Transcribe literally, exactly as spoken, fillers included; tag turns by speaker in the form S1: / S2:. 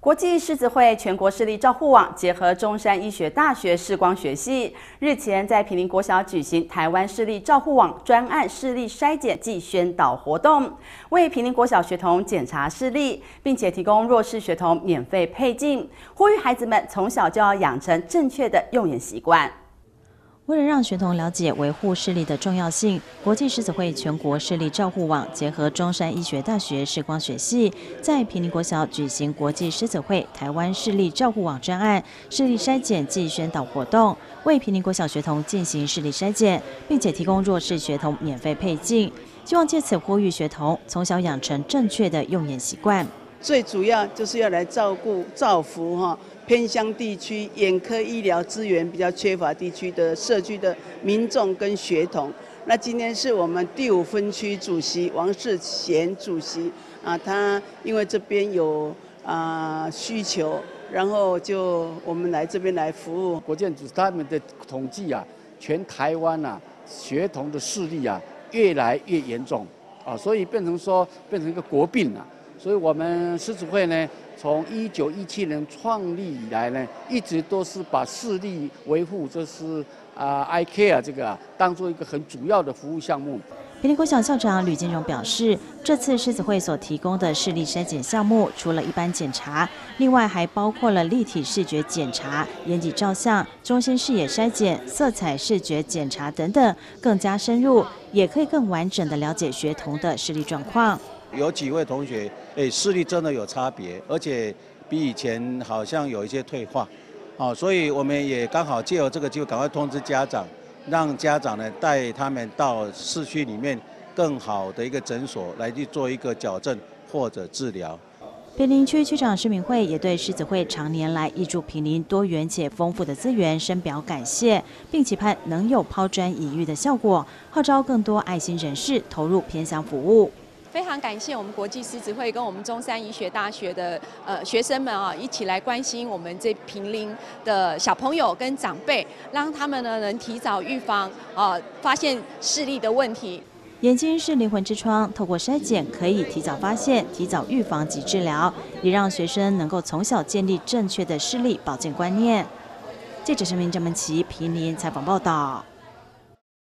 S1: 国际狮子会全国视力照护网结合中山医学大学视光学系，日前在坪林国小举行台湾视力照护网专案视力筛检暨宣导活动，为坪林国小学童检查视力，并且提供弱势学童免费配镜，呼吁孩子们从小就要养成正确的用眼习惯。
S2: 为了让学童了解维护视力的重要性，国际狮子会全国视力照护网结合中山医学大学视光学系，在坪林国小举行国际狮子会台湾视力照护网专案视力筛检暨宣导活动，为坪林国小学童进行视力筛检，并且提供弱势学童免费配镜，希望借此呼吁学童从小养成正确的用眼习惯。
S3: 最主要就是要来照顾造福哈。 偏乡地区眼科医疗资源比较缺乏地区的社区的民众跟学童，那今天是我们第五分区主席王世贤主席啊，他因为这边有啊需求，然后就我们来这边来服务。
S4: 国健署他们的统计啊，全台湾啊学童的视力啊越来越严重啊，所以变成说变成一个国病了、啊。 所以，我们狮子会呢，从一九一七年创立以来呢，一直都是把视力维护，这是啊 ，eye care 这个、啊、当做一个很主要的服务项目。
S2: 坪林国小校长吕金荣表示，这次狮子会所提供的视力筛检项目，除了一般检查，另外还包括了立体视觉检查、眼底照相、中心视野筛检、色彩视觉检查等等，更加深入，也可以更完整的了解学童的视力状况。
S5: 有几位同学，哎，视力真的有差别，而且比以前好像有一些退化，哦，所以我们也刚好借由这个机会，赶快通知家长，让家长呢带他们到市区里面更好的一个诊所来去做一个矫正或者治疗。
S2: 坪林区区长施明慧也对狮子会常年来挹注坪林多元且丰富的资源深表感谢，并期盼能有抛砖引玉的效果，号召更多爱心人士投入偏乡服务。
S6: 非常感谢我们国际狮子会跟我们中山医学大学的呃学生们啊，一起来关心我们这坪林的小朋友跟长辈，让他们呢能提早预防啊，发现视力的问题。
S2: 眼睛是灵魂之窗，透过筛检可以提早发现、提早预防及治疗，也让学生能够从小建立正确的视力保健观念。记者陈明、张文琪，坪林采访报道。